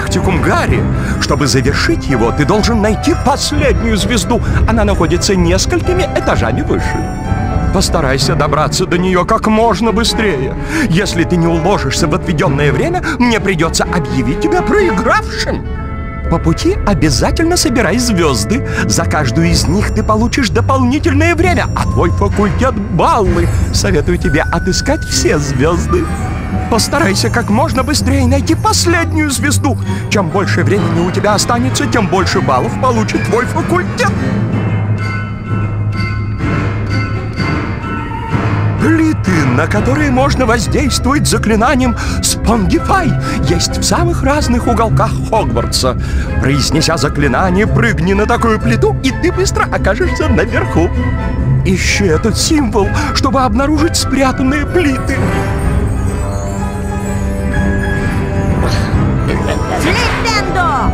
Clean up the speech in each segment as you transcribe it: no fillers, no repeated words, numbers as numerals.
практикум Гарри. Чтобы завершить его, ты должен найти последнюю звезду. Она находится несколькими этажами выше. Постарайся добраться до нее как можно быстрее. Если ты не уложишься в отведенное время, мне придется объявить тебя проигравшим. По пути обязательно собирай звезды. За каждую из них ты получишь дополнительное время, а твой факультет — баллы. Советую тебе отыскать все звезды. Постарайся как можно быстрее найти последнюю звезду. Чем больше времени у тебя останется, тем больше баллов получит твой факультет. Плиты, на которые можно воздействовать заклинанием «Спонгифай», есть в самых разных уголках Хогвартса. Произнеся заклинание, прыгни на такую плиту, и ты быстро окажешься наверху. Ищи этот символ, чтобы обнаружить спрятанные плиты. Флиппендо!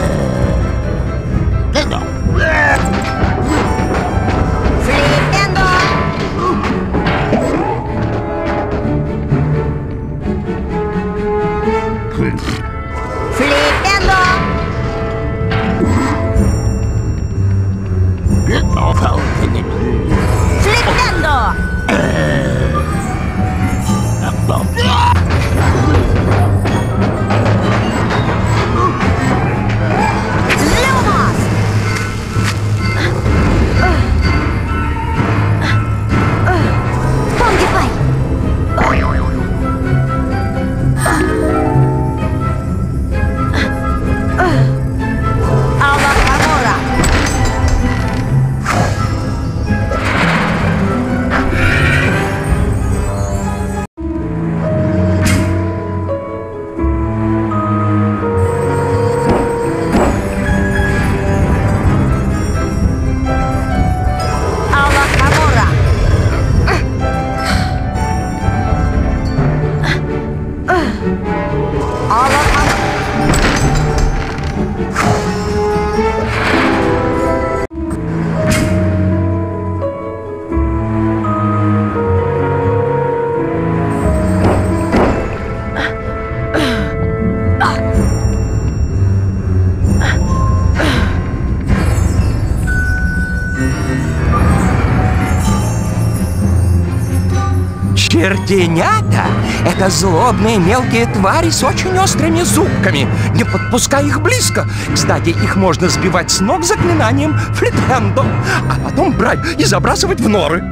Чертенята — это злобные мелкие твари с очень острыми зубками. Не подпускай их близко. Кстати, их можно сбивать с ног заклинанием Флиппендо, а потом брать и забрасывать в норы.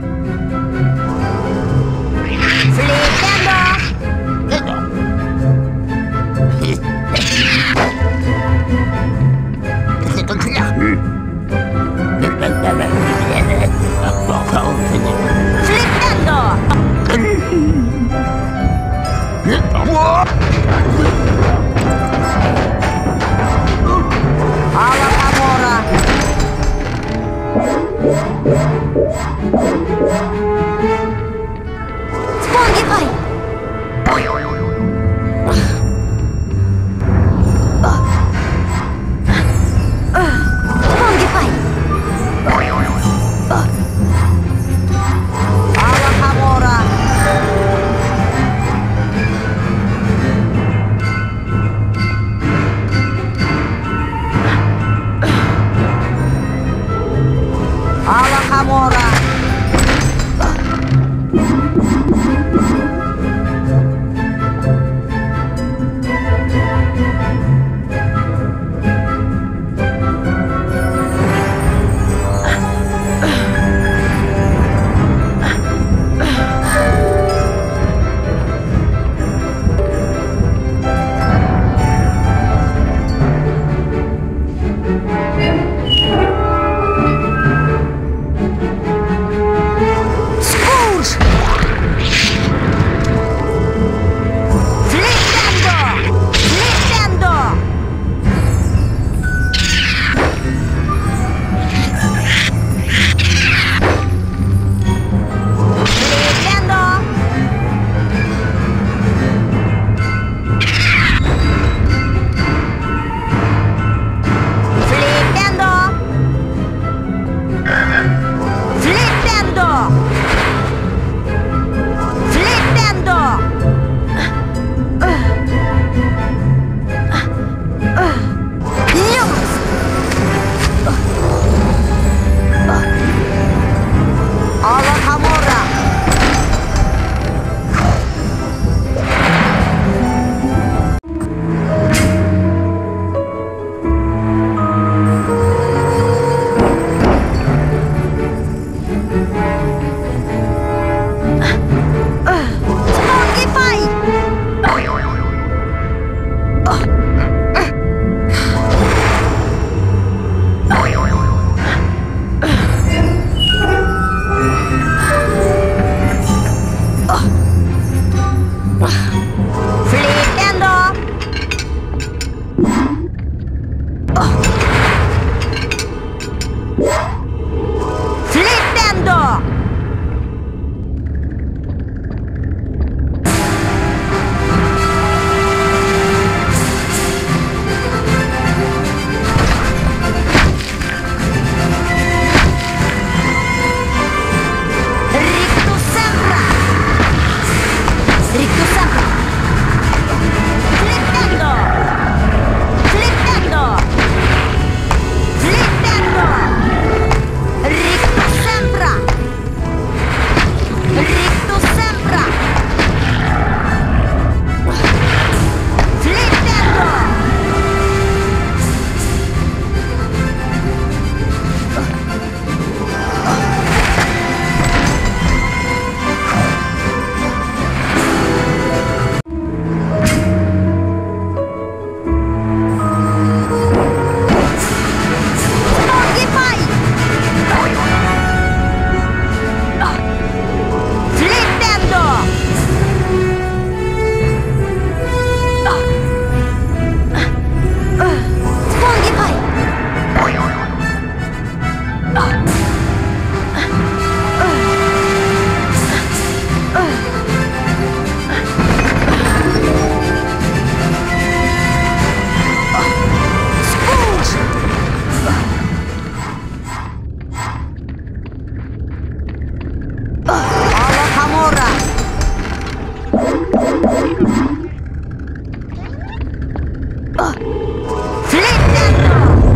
Flippendo!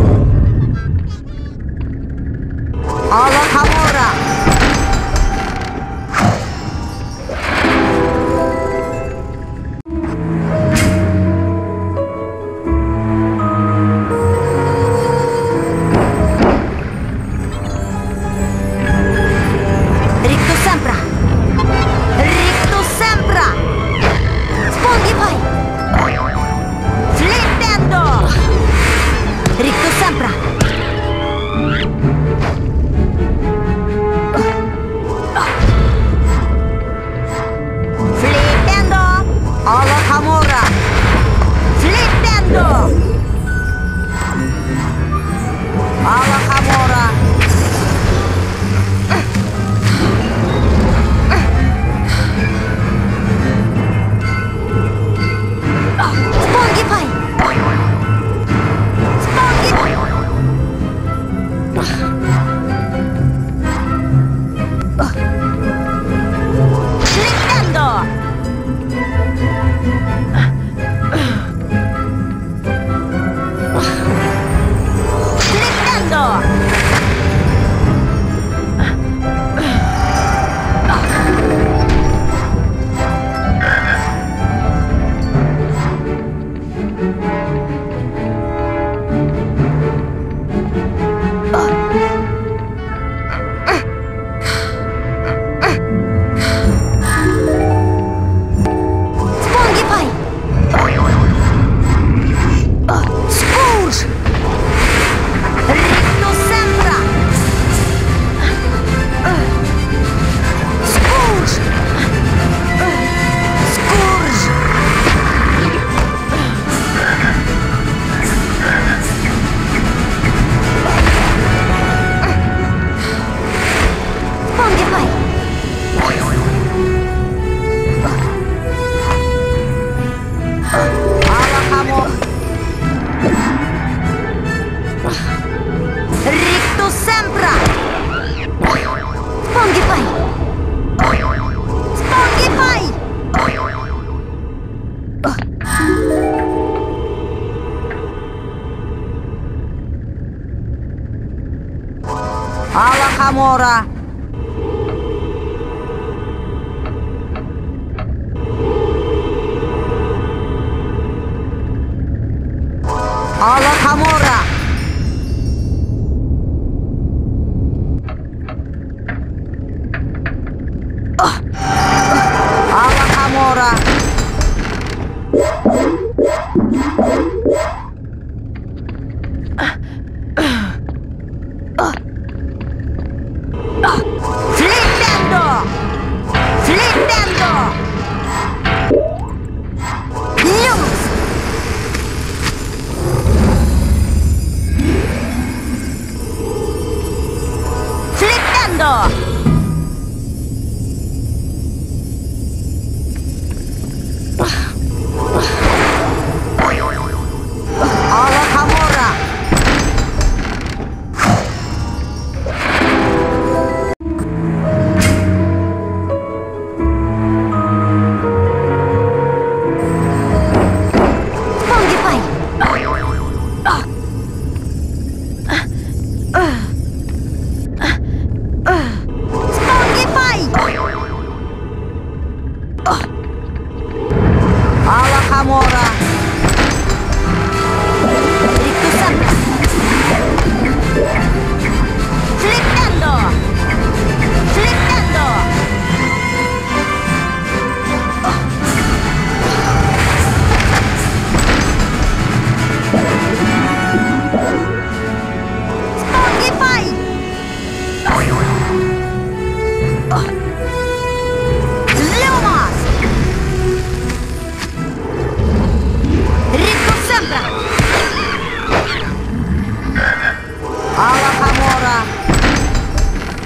Alla Camorra! Rictus Sempra! Rictus Sempra! Sponghi poi! Flippendo! Rictus Sempra! Flippendo! Alla Camorra! Flippendo! Alla Camorra! Sponghi poi! Sponghi! Flippendo! Flippendo! Sponghi poi! Scourge! Rictus Sempra! Scourge! Scourge! Sponghi poi! Alla Camorra! Rictus Sempra! Sponghi poi! Sponghi poi! Alla Camorra! Alla Camorra! Alla Camorra! Flippendo! Flippendo! Lumos! Flippendo! Alla Camorra! Sponghi poi! Sponghi poi! Alla Camorra! Rictus Sempra! Flippendo! Flippendo! Sponghi poi! Lumos! Rictus Sempra! Alla Camorra!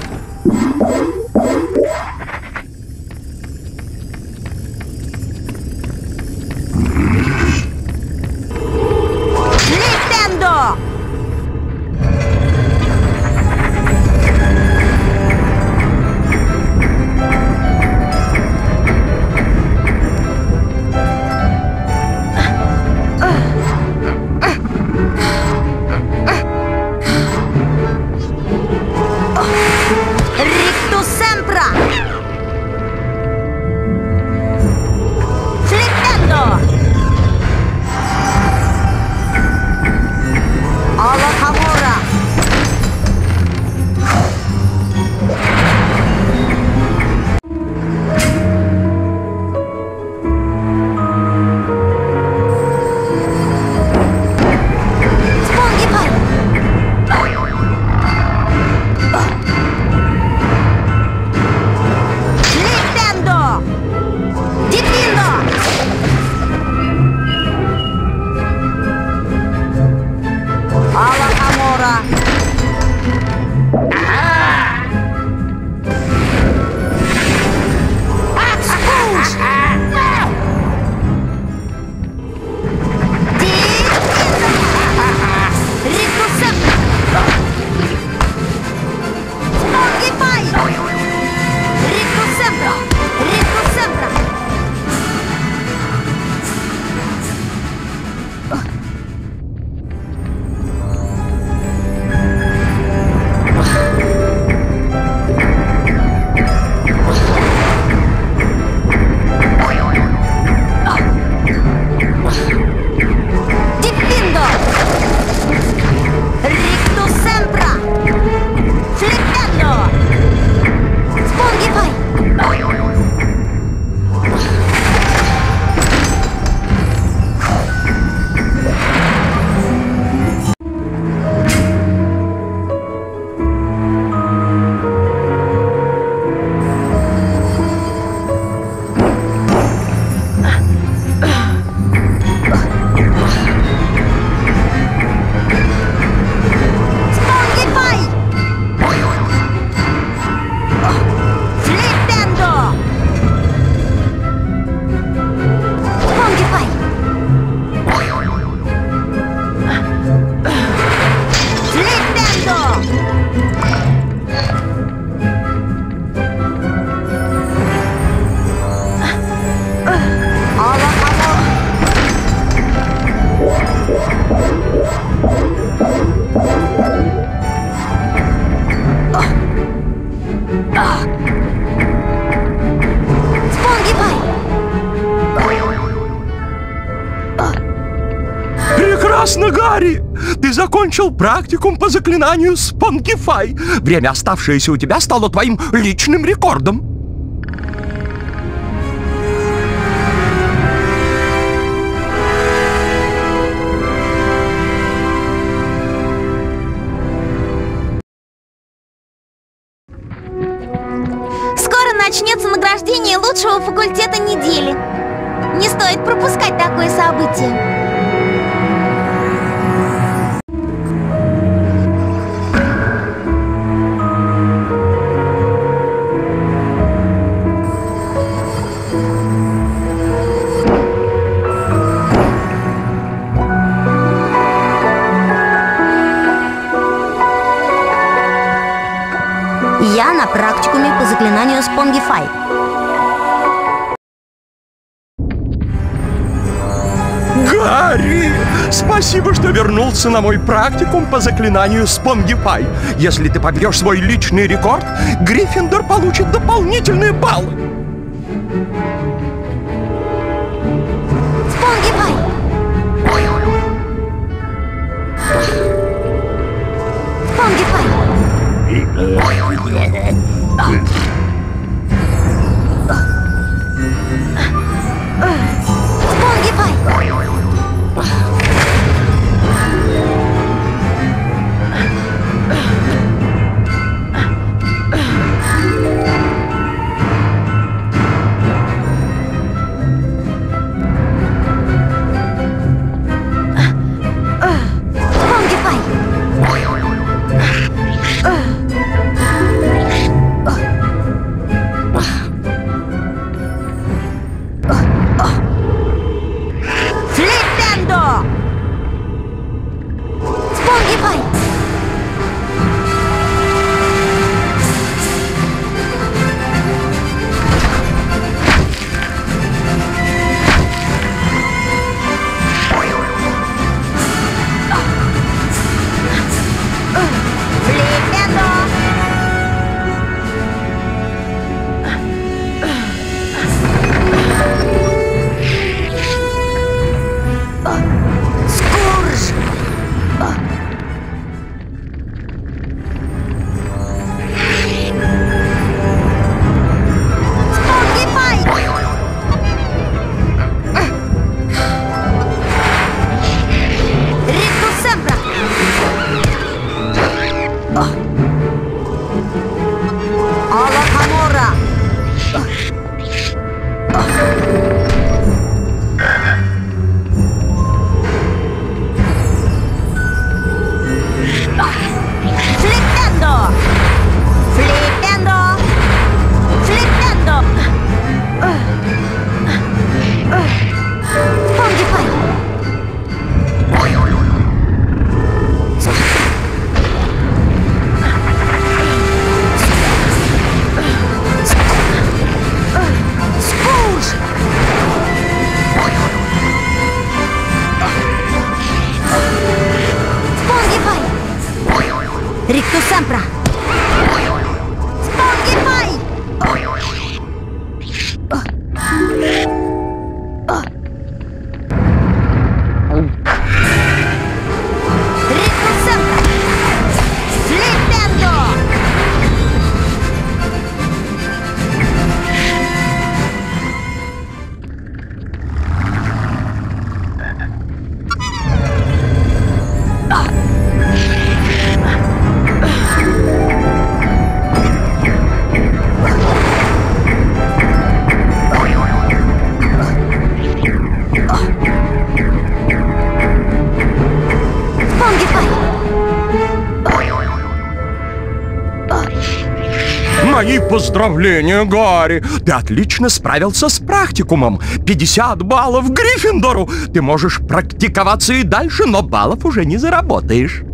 Ты закончил практикум по заклинанию Спонгифай. Время, оставшееся у тебя, стало твоим личным рекордом. Скоро начнется награждение лучшего факультета недели. Не стоит пропускать такое событие. Я на практикуме по заклинанию Спонгифай. Гарри! Спасибо, что вернулся на мой практикум по заклинанию Спонгифай. Если ты побьешь свой личный рекорд, Гриффиндор получит дополнительные баллы. Спонгифай! Спонгифай! Rictus Sempra! Spongify! Rictus Sempra! Flipendo! Мои поздравления, Гарри! Ты отлично справился с практикумом. 50 баллов Гриффиндору! Ты можешь практиковаться и дальше, но баллов уже не заработаешь.